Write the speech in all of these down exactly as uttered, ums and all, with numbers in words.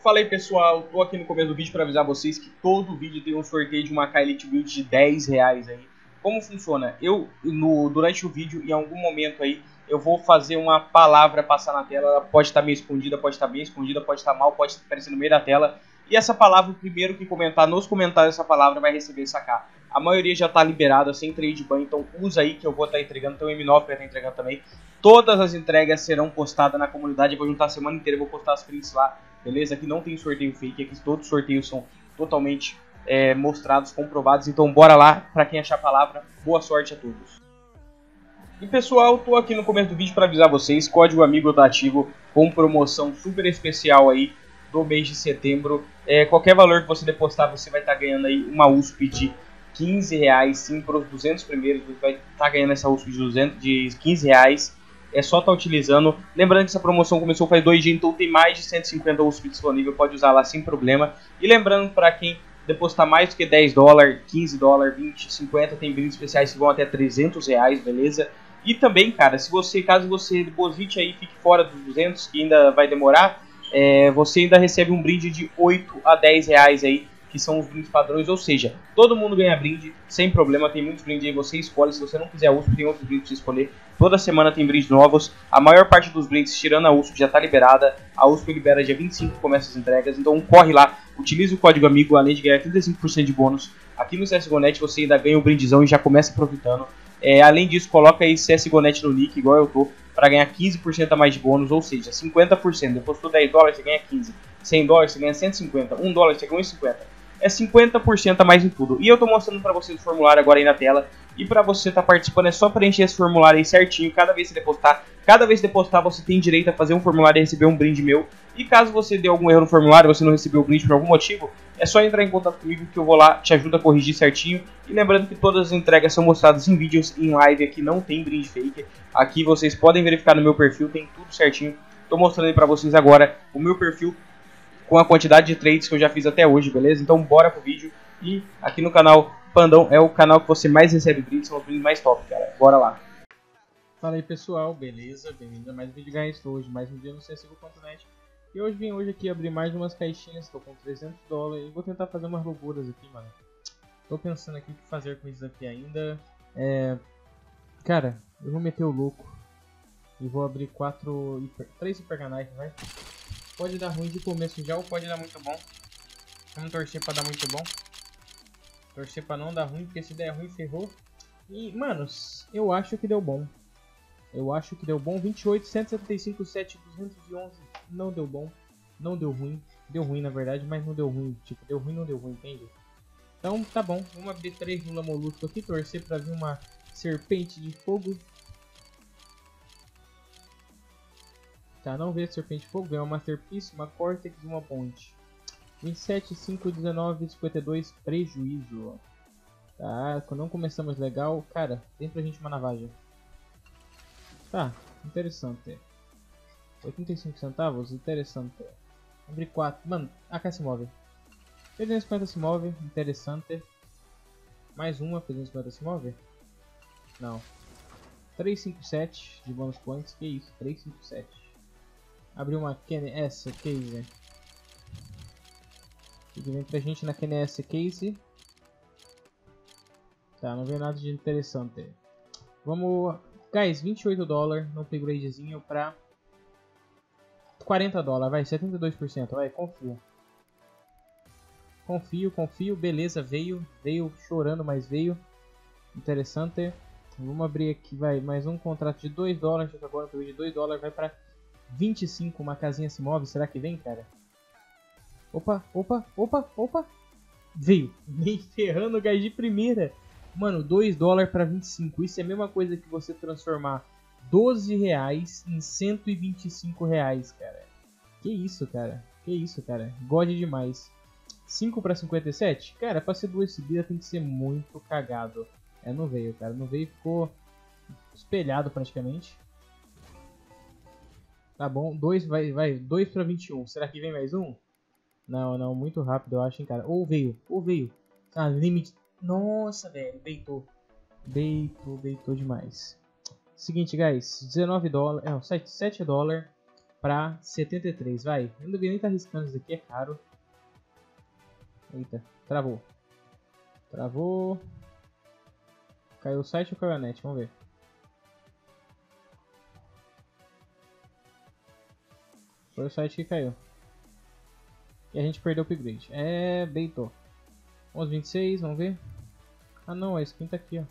Fala aí pessoal, tô aqui no começo do vídeo para avisar vocês que todo vídeo tem um sorteio de uma K Elite Build de dez reais aí. Como funciona? Eu, no, durante o vídeo, em algum momento aí, eu vou fazer uma palavra passar na tela. Ela pode estar meio escondida, pode estar bem escondida, pode estar mal, pode aparecer no meio da tela. E essa palavra, o primeiro que comentar nos comentários essa palavra vai receber essa K. A maioria já está liberada, sem trade ban, então usa aí que eu vou estar entregando. Tem o M nove para estar entregando também. Todas as entregas serão postadas na comunidade. Eu vou juntar a semana inteira, eu vou postar as prints lá. Beleza? Aqui não tem sorteio fake, aqui todos os sorteios são totalmente é, mostrados, comprovados. Então bora lá, para quem achar a palavra, boa sorte a todos. E pessoal, tô aqui no começo do vídeo para avisar vocês, código amigo tá ativo com promoção super especial aí do mês de setembro. É, qualquer valor que você depositar, você vai estar tá ganhando aí uma U S P de quinze reais, sim, para os duzentos primeiros, você vai estar tá ganhando essa U S P de, duzentos, de quinze reais. É só estar tá utilizando. Lembrando que essa promoção começou faz dois dias, então tem mais de cento e cinquenta U S P disponível, pode usar lá sem problema. E lembrando, para quem depositar mais do que dez dólares, quinze dólares, vinte, cinquenta, tem brindes especiais que vão até trezentos reais, beleza? E também, cara, se você, caso você deposite aí, fique fora dos duzentos, que ainda vai demorar, é, você ainda recebe um brinde de oito a dez reais aí, que são os brindes padrões, ou seja, todo mundo ganha brinde, sem problema, tem muitos brindes aí, você escolhe, se você não quiser a U S P, tem outros brindes pra você escolher, toda semana tem brindes novos, a maior parte dos brindes, tirando a U S P, já tá liberada, a U S P libera dia vinte e cinco, começa as entregas, então corre lá, utilize o código amigo, além de ganhar trinta e cinco por cento de bônus, aqui no C S G O Net você ainda ganha um brindezão e já começa aproveitando. É, além disso, coloca aí C S G O Net no nick, igual eu tô, para ganhar quinze por cento a mais de bônus, ou seja, cinquenta por cento, depositou dez dólares, você ganha quinze, cem dólares, você ganha cento e cinquenta, um dólar, você ganha um e cinquenta. É cinquenta por cento a mais em tudo. E eu tô mostrando pra vocês o formulário agora aí na tela. E pra você estar tá participando é só preencher esse formulário aí certinho. Cada vez que você depositar, cada vez que depositar você tem direito a fazer um formulário e receber um brinde meu. E caso você dê algum erro no formulário, você não recebeu o brinde por algum motivo, é só entrar em contato comigo que eu vou lá, te ajudo a corrigir certinho. E lembrando que todas as entregas são mostradas em vídeos, em live, aqui não tem brinde fake. Aqui vocês podem verificar no meu perfil, tem tudo certinho. Tô mostrando aí pra vocês agora o meu perfil com a quantidade de trades que eu já fiz até hoje, beleza? Então bora pro vídeo. E aqui no canal Pandão é o canal que você mais recebe brindes, são os brindes mais top, cara. Bora lá. Fala aí pessoal, beleza? Bem-vindo a mais um vídeo Guys, hoje mais um dia no C S G O ponto net. E hoje vim hoje aqui abrir mais umas caixinhas, estou com trezentos dólares e vou tentar fazer umas loucuras aqui, mano. Tô pensando aqui o que fazer com isso aqui ainda. É... Cara, eu vou meter o louco e vou abrir quatro, hiper... três Hyper Knife, vai. Pode dar ruim de começo já ou pode dar muito bom. Vamos torcer pra dar muito bom. Torcer pra não dar ruim, porque se der ruim ferrou. E, manos, eu acho que deu bom. Eu acho que deu bom. vinte e oito, cento e setenta e cinco, sete, duzentos e onze. Não deu bom. Não deu ruim. Deu ruim na verdade, mas não deu ruim. Tipo, deu ruim, não deu ruim, entende? Então, tá bom. Vamos abrir três Lula Molusco aqui. Torcer pra vir uma serpente de fogo. Tá, não veio Serpente de Fogo, veio uma Masterpiece, uma Cortex e uma Ponte. vinte e sete, cinco, dezenove, cinquenta e dois, prejuízo. Tá, não começamos legal. Cara, tem pra gente uma navagem. Tá, interessante. oitenta e cinco centavos, interessante. Abri quatro. Mano, a K se move. trezentos e cinquenta se move, interessante. Mais uma, trezentos e cinquenta se move? Não. trezentos e cinquenta e sete de bônus points, que isso, trezentos e cinquenta e sete. Abriu uma K N S Case. O que vem pra gente na K N S Case? Tá, não veio nada de interessante. Vamos... Guys, vinte e oito dólares no upgradezinho pra quarenta dólares, vai, setenta e dois por cento, vai, confio. Confio, confio, beleza, veio, veio chorando, mas veio. Interessante. Vamos abrir aqui, vai, mais um contrato de dois dólares, agora um de dois dólares, vai pra vinte e cinco, uma casinha se move, será que vem, cara? Opa, opa, opa, opa. Veio, nem ferrando, guys, de primeira. Mano, dois dólares para vinte e cinco, isso é a mesma coisa que você transformar doze reais em cento e vinte e cinco reais, cara. Que isso, cara, que isso, cara, God demais. cinco para cinquenta e sete, cara, pra ser duas seguidas tem que ser muito cagado. É, não veio, cara, não veio, ficou espelhado praticamente. Tá bom, dois vai, vai, dois para vinte e um. Será que vem mais um? Não, não, muito rápido, eu acho, hein, cara. Ou veio, ou veio. Ah, limite. Nossa, velho, beitou. Beitou, beitou demais. Seguinte, guys, dezenove dólares, não, sete dólares pra setenta e três, vai. Eu não devia nem estar arriscando isso aqui, é caro. Eita, travou. Travou. Caiu o site ou caiu a net? Vamos ver. Foi o site que caiu. E a gente perdeu o upgrade. É, beitou. onze vinte e seis, vamos ver. Ah não, a skin tá aqui, ó.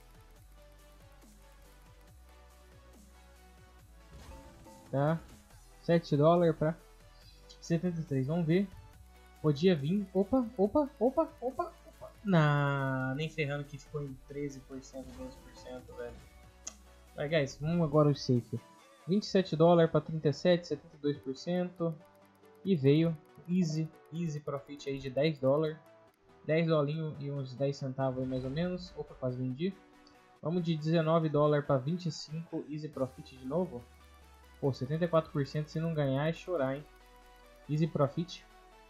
Tá. sete dólares pra setenta e três, vamos ver. Podia vir. Opa, opa, opa, opa, opa. Nah, nem ferrando que ficou em treze por cento, doze por cento, velho. Vai, guys, vamos agora o safe. vinte e sete dólares para trinta e sete, setenta e dois por cento. E veio easy, easy profit aí de dez dólares. dez dolinho e uns dez centavos aí mais ou menos. Opa, quase vendi. Vamos de dezenove dólares para vinte e cinco, easy profit de novo. Pô, setenta e quatro por cento se não ganhar é chorar, hein. Easy profit.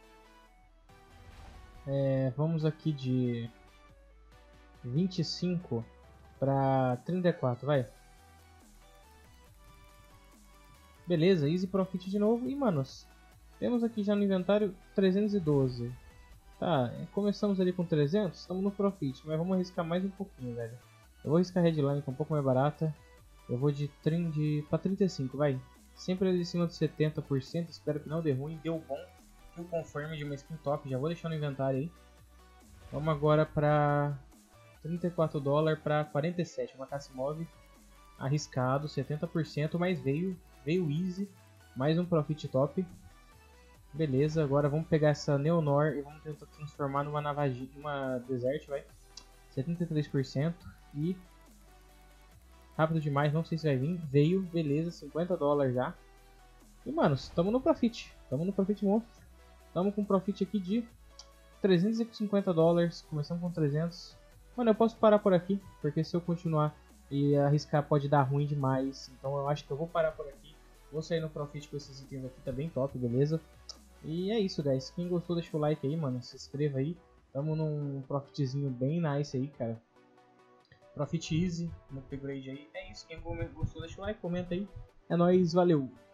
É, vamos aqui de vinte e cinco para trinta e quatro, vai. Beleza, easy profit de novo. E, manos, temos aqui já no inventário trezentos e doze. Tá, começamos ali com trezentos, estamos no profit, mas vamos arriscar mais um pouquinho, velho. Eu vou arriscar a headline, que é um pouco mais barata. Eu vou de trinta para trinta e cinco, vai. Sempre ali em cima de setenta por cento, espero que não dê ruim. Deu bom, que o confirme de uma skin top, já vou deixar no inventário aí. Vamos agora para trinta e quatro dólares para quarenta e sete, uma Cassimov. Arriscado, setenta por cento, mas veio, veio easy. Mais um profit top. Beleza, agora vamos pegar essa Neonor e vamos tentar transformar numa Navagi, numa Desert, vai. setenta e três por cento e rápido demais, não sei se vai vir. Veio, beleza, cinquenta dólares já. E, mano, estamos no profit. Estamos no profit monstro. Estamos com profit aqui de trezentos e cinquenta dólares. Começamos com trezentos. Mano, eu posso parar por aqui, porque se eu continuar e arriscar pode dar ruim demais. Então eu acho que eu vou parar por aqui. Vou sair no profit com esses itens aqui, tá bem top, beleza? E é isso, guys. Quem gostou, deixa o like aí, mano. Se inscreva aí. Tamo num profitzinho bem nice aí, cara. Profit easy, no upgrade aí. É isso. Quem gostou, deixa o like, comenta aí. É nóis, valeu!